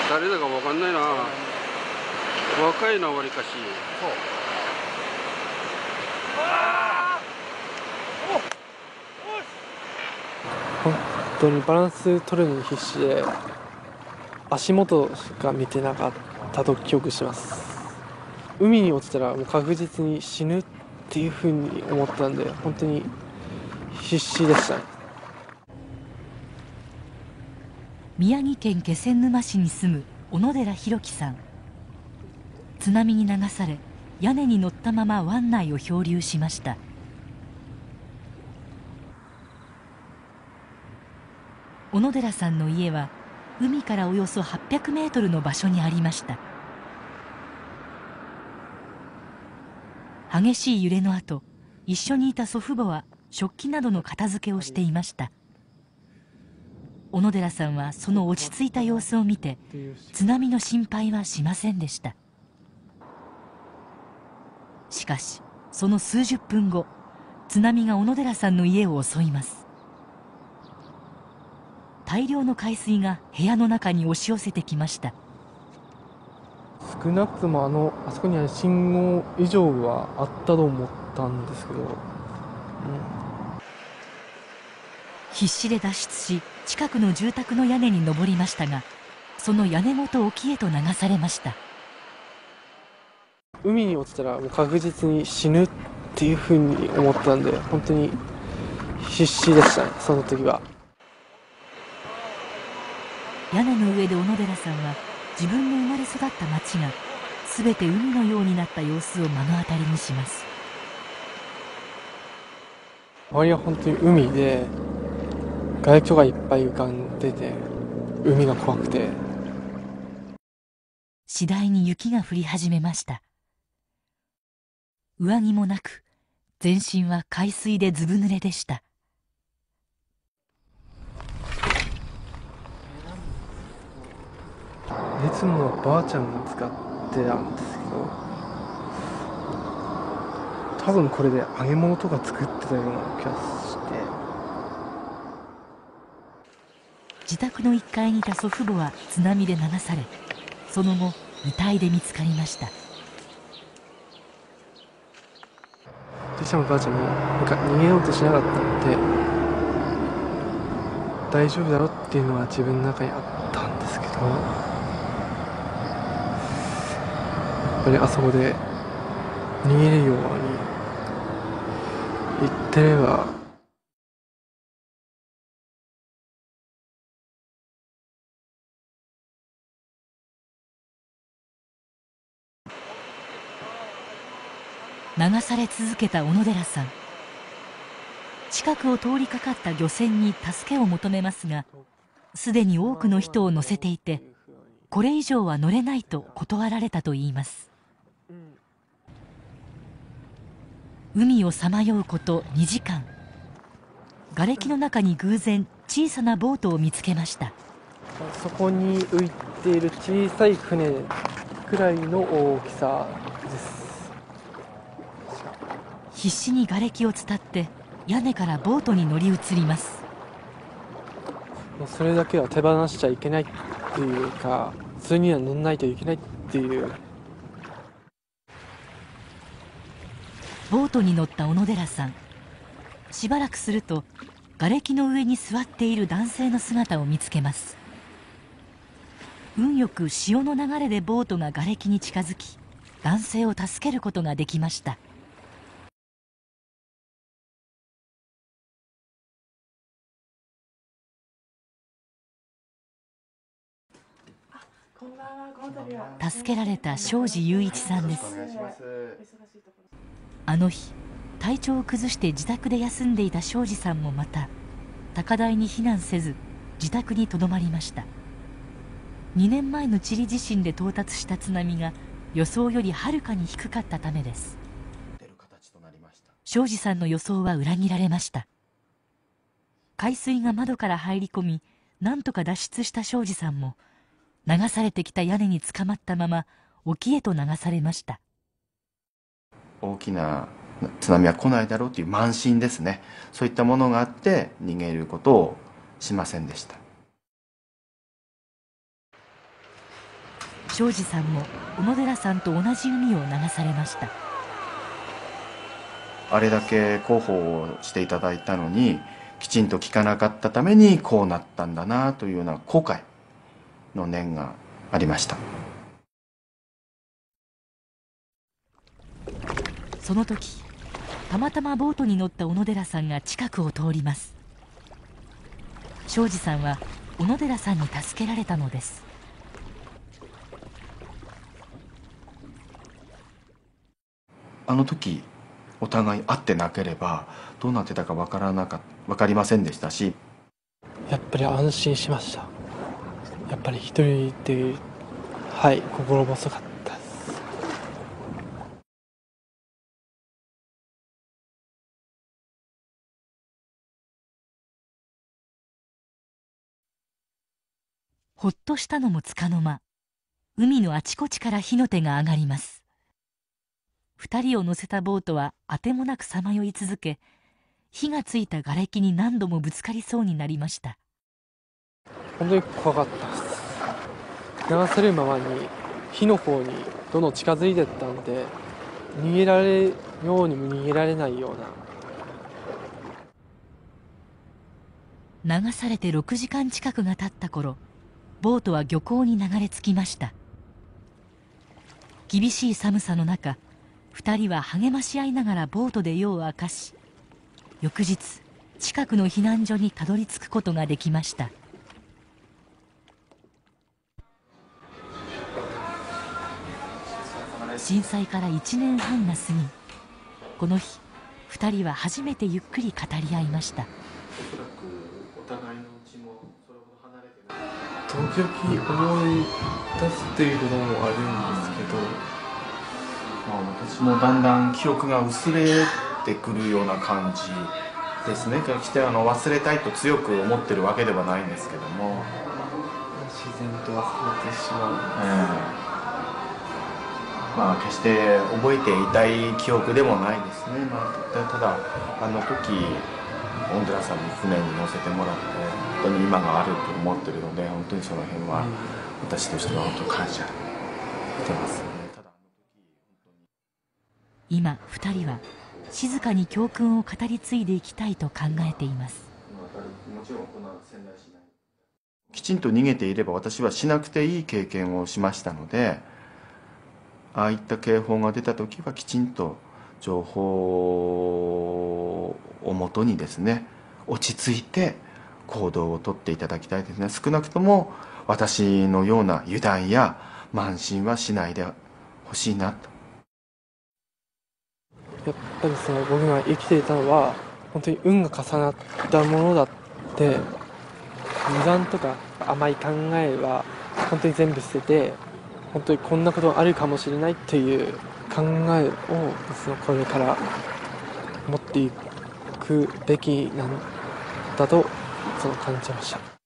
誰だかわかんないな。若いな、わりかし。 そう。本当にバランス取るのに必死で、足元しか見てなかったと記憶してます。海に落ちたらもう確実に死ぬっていうふうに思ったんで、本当に必死でしたね。 宮城県気仙沼市に住む小野寺弘樹さん。津波に流され、屋根に乗ったまま湾内を漂流しました。小野寺さんの家は海からおよそ800メートルの場所にありました。激しい揺れの後、一緒にいた祖父母は食器などの片付けをしていました。小野寺さんはその落ち着いた様子を見て、津波の心配はしませんでした。しかしその数十分後、津波が小野寺さんの家を襲います。大量の海水が部屋の中に押し寄せてきました。 少なくともあそこには信号以上はあったと思ったんですけど、 必死で脱出し、近くの住宅の屋根に登りましたが、その屋根ごと沖へと流されました。 海に落ちたらもう確実に死ぬっていうふうに思ったんで、本当に必死でしたね、その時は。 屋根の上で小野寺さんは、自分の生まれ育った町が全て海のようになった様子を目の当たりにします。 周りは本当に海で、外鏡がいっぱい浮かんでて、海が怖くて。 次第に雪が降り始めました。上着もなく、全身は海水でずぶ濡れでした。 いつもはばあちゃんが使ってたんですけど、多分これで揚げ物とか作ってたような気がして。 自宅の1階にいた祖父母は津波で流され、その後遺体で見つかりました。 じいちゃんもばあちゃんも逃げようとしなかったので、大丈夫だろっていうのは自分の中にあったんですけど、やっぱりあそこで逃げるように言ってれば、 流され続けた小野寺さん。近くを通りかかった漁船に助けを求めますが、すでに多くの人を乗せていて、これ以上は乗れないと断られたといいます。海をさまようこと2時間。瓦礫の中に偶然小さなボートを見つけました。 そこに浮いている小さい船くらいの大きさです。 必死に瓦礫を伝って屋根からボートに乗り移ります。 もうそれだけは手放しちゃいけないっていうか、それには乗んないといけないっていう。 ボートに乗った小野寺さん。しばらくすると瓦礫の上に座っている男性の姿を見つけます。運よく潮の流れでボートが瓦礫に近づき、男性を助けることができました。助けられた庄司雄一さんです。あの日、体調を崩して自宅で休んでいた庄司さんもまた高台に避難せず、自宅にとどまりました。2年前のチリ地震で到達した津波が予想よりはるかに低かったためです。庄司さんの予想は裏切られました。海水が窓から入り込み、なんとか脱出した庄司さんも、流されてきた屋根につかまったまま沖へと流されました。 大きな津波は来ないだろうという慢心ですね。そういったものがあって逃げることをしませんでした。 庄司さんも小野寺さんと同じ海を流されました。 あれだけ広報をしていただいたのにきちんと聞かなかったためにこうなったんだなというような後悔の念がありました。 その時たまたまボートに乗った小野寺さんが近くを通ります。庄司さんは小野寺さんに助けられたのです。 あの時お互い会ってなければどうなってたか分かりませんでしたし、 やっぱり安心しました。やっぱり一人で、はい、心細かったです。 ほっとしたのもつかの間、海のあちこちから火の手が上がります。2人を乗せたボートはあてもなくさまよい続け、火がついた瓦礫に何度もぶつかりそうになりました。 本当に怖かったです。流されるままに火の方にどんどん近づいていったんで、逃げられるようにも逃げられないような。 流されて6時間近くが経った頃、ボートは漁港に流れ着きました。厳しい寒さの中、2人は励まし合いながらボートで夜を明かし、翌日近くの避難所にたどり着くことができました。震災から1年半が過ぎ、この日2人は初めてゆっくり語り合いました。 時々思い出すということもあるんですけど、 私もだんだん記憶が薄れてくるような感じですね。決して忘れたいと強く思ってるわけではないんですけども、 自然と忘れてしまう。 決して覚えていたい記憶でもないですね。ただあの時小野寺さんに船に乗せてもらって本当に今があると思ってるので、本当にその辺は私としては本当に感謝してますね。 今2人は静かに教訓を語り継いでいきたいと考えています。 きちんと逃げていれば私はしなくていい経験をしましたので、ああいった警報が出た時はきちんと情報をもとにですね、落ち着いて行動をとっていただきたいですね。少なくとも私のような油断や慢心はしないでほしいなと。 やっぱり僕が生きていたのは本当に運が重なったものだって、油断とか甘い考えは本当に全部捨てて、本当にこんなことがあるかもしれないっていう考えをこれから持っていくべきなんだと感じました。